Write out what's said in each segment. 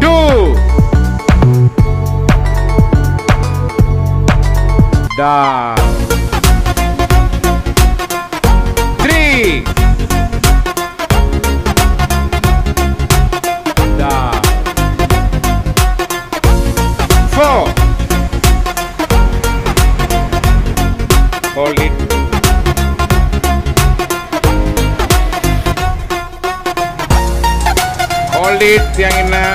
2. Down. 3. Down. 4. Hold it. Hold it, yang ina.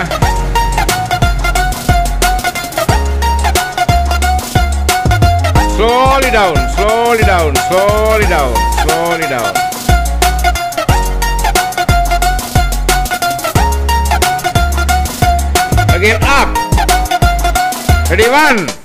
Slowly down, slowly down, slowly down, slowly down. Again up. Ready, 1.